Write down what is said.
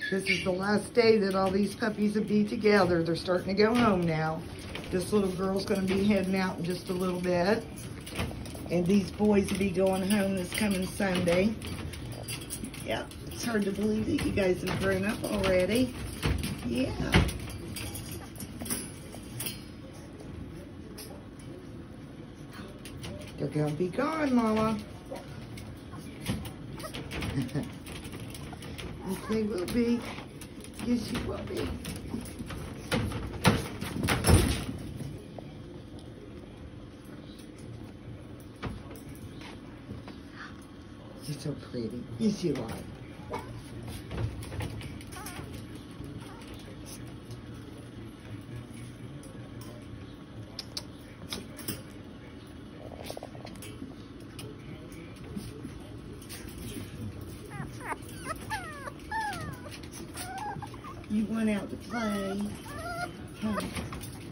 This is the last day that all these puppies will be together. They're starting to go home now. This little girl's gonna be heading out in just a little bit. And these boys will be going home this coming Sunday. Yeah, it's hard to believe that you guys have grown up already. Yeah. They're gonna be gone, Mama. Yes, they will be. Yes, you will be. You're so pretty. Yes, you are. You went out to play. Huh?